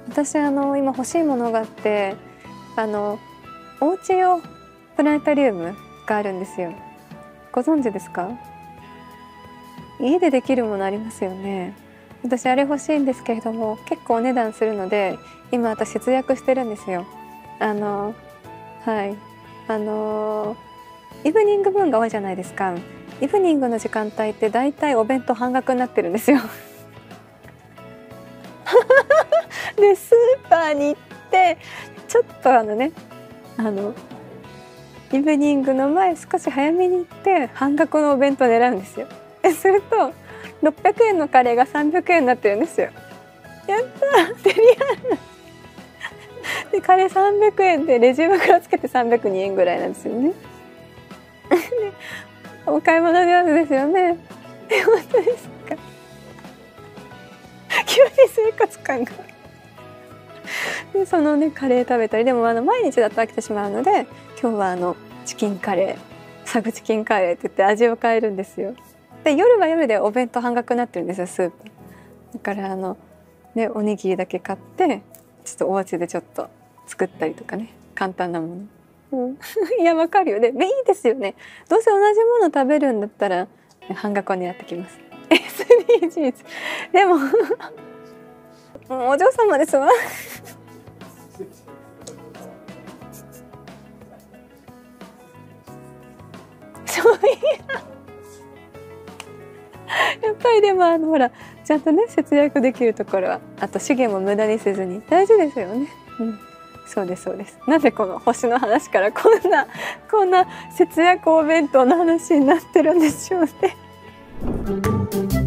私今欲しいものがあって、お家用プラネタリウムがあるんですよ。ご存知ですか？家でできるものありますよね。私あれ欲しいんですけれども、結構お値段するので今私節約してるんですよ。はいイブニング分が多いじゃないですか。イブニングの時間帯ってだいたいお弁当半額になってるんですよ。でスーパーに行ってちょっとイブニングの前少し早めに行って半額のお弁当を狙うんですよ。すると600円のカレーが300円になってるんですよ。やったー、デリアルでカレー300円でレジ袋つけて302円ぐらいなんですよね。でお買い物上手ですよね。本当ですか？急に生活感がでそのねカレー食べたり、でも毎日だと飽きてしまうので、今日はチキンカレー、サグチキンカレーって言って味を変えるんですよ。で夜は夜でお弁当半額になってるんですよ、スープだからね、おにぎりだけ買ってちょっとお家でちょっと作ったりとかね、簡単なもの、いやわかるよね。いいですよね。どうせ同じもの食べるんだったら半額を狙ってきます。SDGs でももうお嬢様ですわ。そういやっぱりでもほらちゃんとね節約できるところは、あと資源も無駄にせずに大事ですよね。そうですそうです。なぜこの星の話からこんな節約お弁当の話になってるんでしょうね。